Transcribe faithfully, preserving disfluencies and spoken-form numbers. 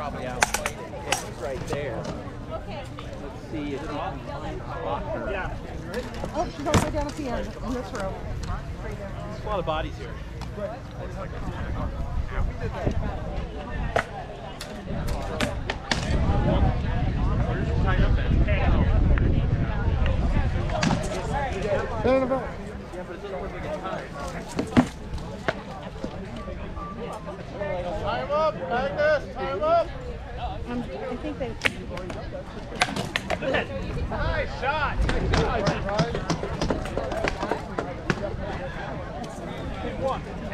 probably out fighting. It's right there. Let's see if he can find her. Yeah. Oh, she's all the way down at the end in this row. There's a lot of bodies here. Stand about. Yeah, but it doesn't look like it's time. Time up, Magnus! Time up! Um, I think they... Nice shot! Nice shot! Right. One.